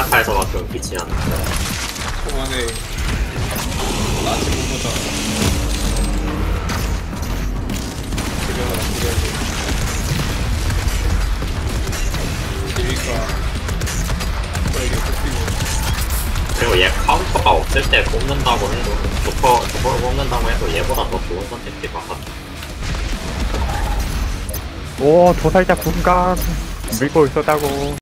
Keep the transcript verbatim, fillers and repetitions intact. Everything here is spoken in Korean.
약할서가 좀 빛이 나는 초반에 나한테 보보다 그려라 그려야지 재미가 너에게 뽑히고 그리고 얘 카운터가 없을 때 뽑는다고 해도 조커, 조커를 뽑는다고 해도 얘보다 더 좋은 선택지 같았다. 오 도살자 군각 밀고 있었다고.